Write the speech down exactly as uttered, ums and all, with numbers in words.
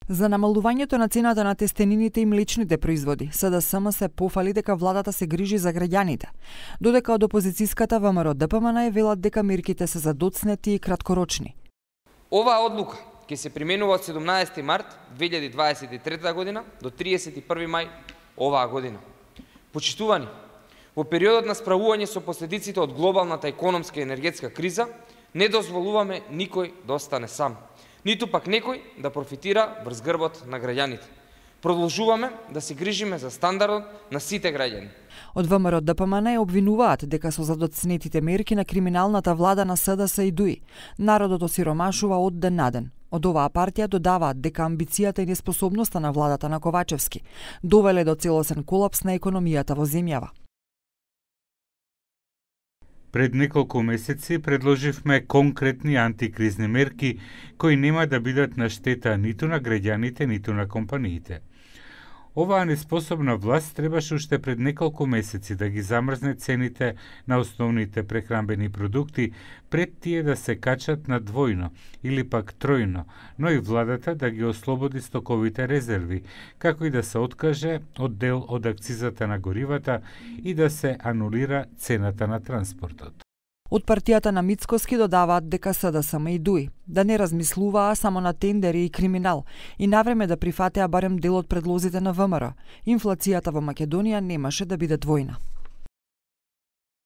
За намалувањето на цената на тестенините и млечните производи, СДСМ се пофали дека владата се грижи за граѓаните, додека од опозицијската ВМРО Д П М Н велат дека мерките се задоцнети и краткорочни. Оваа одлука ќе се применува од седумнаесети март две илјади дваесет и трета година до триесет и први мај оваа година. Почитувани, во периодот на справување со последиците од глобалната економска и енергетска криза, не дозволуваме никој да остане сам, ниту пак некој да профитира врз грбот на граѓаните. Продолжуваме да се грижиме за стандардот на сите граѓани. Од ВМРО Д П М Н обвинуваат дека со задоцнетите мерки на криминалната влада на СДС и ДУИ, народот осиромашува од ден на ден. Од оваа партија додаваат дека амбицијата и неспособноста на владата на Ковачевски довеле до целосен колапс на економијата во земјава. Пред неколку месеци предложивме конкретни антикризни мерки кои нема да бидат на штета ниту на граѓаните, ниту на компаниите. Оваа неспособна власт требаше уште пред неколку месеци да ги замрзне цените на основните прехранбени продукти пред тие да се качат на двојно или пак тројно, но и владата да ги ослободи стоковите резерви, како и да се откаже од дел од акцизата на горивата и да се анулира цената на транспортот. Од партијата на Мицкоски додаваат дека СДСМ и ДУИ да не размислуваа само на тендери и криминал и навреме да прифатеа барем дел од предлозите на ВМРО. Инфлацијата во Македонија немаше да биде двојна.